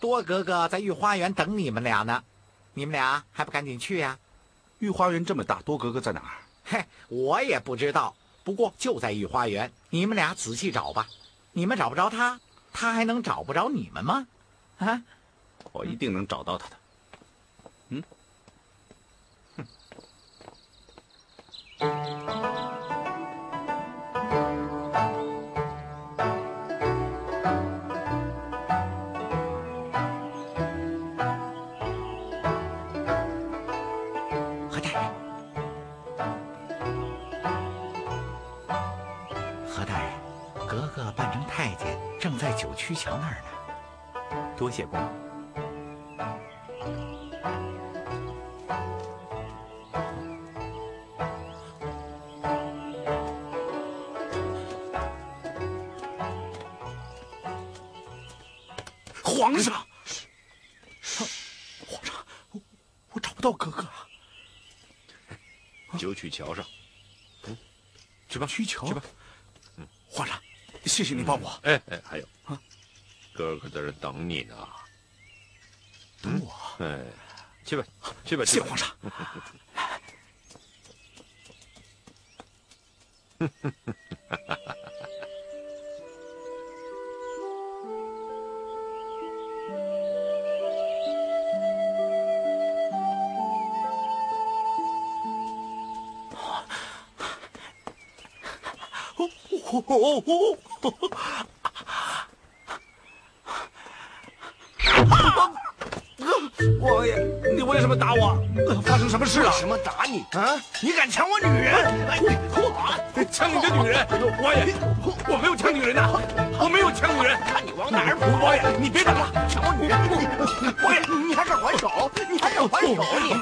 多格格在御花园等你们俩呢，你们俩还不赶紧去呀？ 御花园这么大，多格格在哪儿？ 嘿，我也不知道，不过就在御花园，你们俩仔细找吧。你们找不着他，他还能找不着你们吗？啊？ 我一定能找到他的。嗯。 何大人，何大人，格格扮成太监，正在九曲桥那儿呢。 多谢公。 皇上，皇上，我找不到格格啊。 九曲桥上，去吧， 曲桥去吧。 皇上，谢谢你帮我。 哎，还有啊，哥哥在这等你呢。 等我？ 哎，去吧，去吧。 谢皇上。王爷，你为什么打我？发生什么事了？ 为什么打你啊？你敢抢我女人？ 抢你的女人！王爷，我没有抢女人呐，我没有抢女人。 看你往哪儿跑！ 王爷，你别打了， 抢我女人！王爷，你还敢还手？你还敢还手？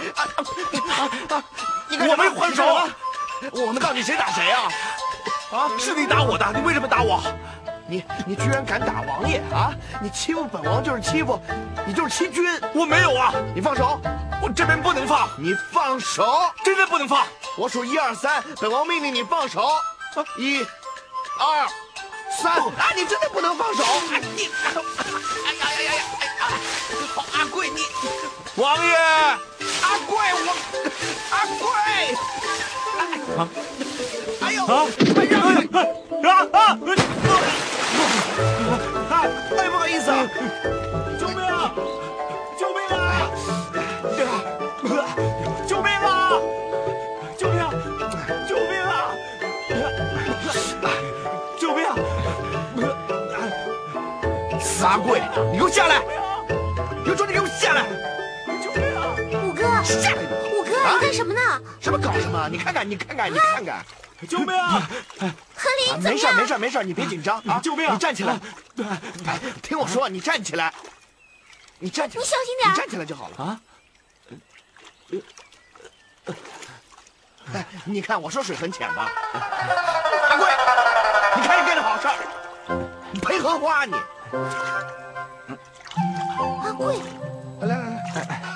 你我没还手。 我们到底谁打谁啊？ 啊，是你打我的，你为什么打我？ 你居然敢打王爷啊！你欺负本王就是欺负，你就是欺君。 我没有啊！ 你放手！ 我这边不能放。 你放手！ 真的不能放。 我数1、2、3，本王命令你放手。1、2、3！啊，你真的不能放手！你，哎呀呀呀呀！好，阿贵你， 王爷， 阿贵阿贵！ 啊！ 哎呦！ 啊！ 哎呀！ 哎，不好意思啊！救命啊！救命啊！救命啊！救命啊！救命啊！救命啊！ 死阿贵，你给我下来！有种你给我下来！ 救命啊！ 五哥， 下来！ 五哥，你干什么呢？ 什么搞什么？你看看！ 救命啊！ 何林，怎么样？ 没事，你别紧张啊！ 救命啊！ 你站起来！听我说，你站起来！你站起来！ 你小心点！ 你站起来就好了啊！哎，你看我说水很浅吧？阿贵，你看你干的好事儿，你赔荷花你！ 阿贵， 来，